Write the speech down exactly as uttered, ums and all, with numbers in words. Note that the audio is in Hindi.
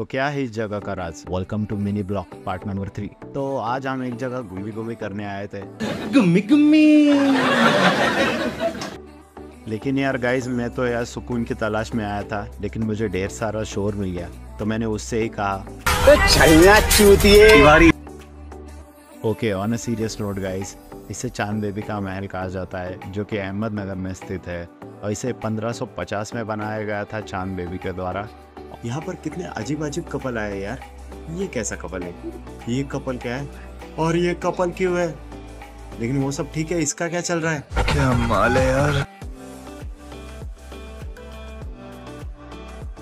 तो क्या है इस जगह का राज? Welcome to mini block part number three. तो आज हम एक जगह घूमी घूमी करने आए थे। गुम्मी गुम्मी। लेकिन यार गाइज, मैं तो यार सुकून की तलाश में आया था, लेकिन मुझे ढेर सारा शोर मिल गया। तो मैंने उससे ही कहा okay, on a serious note guys, इसे चांद बेबी का महल कहा जाता है, जो कि अहमदनगर में स्थित है और इसे पंद्रह सौ पचास में बनाया गया था चांद बेबी के द्वारा। यहाँ पर कितने अजीब अजीब कपल आए यार। ये कैसा कपल है? ये कपल क्या है और ये कपल क्यों है? लेकिन वो सब ठीक है, इसका क्या चल रहा है? क्या माल है यार।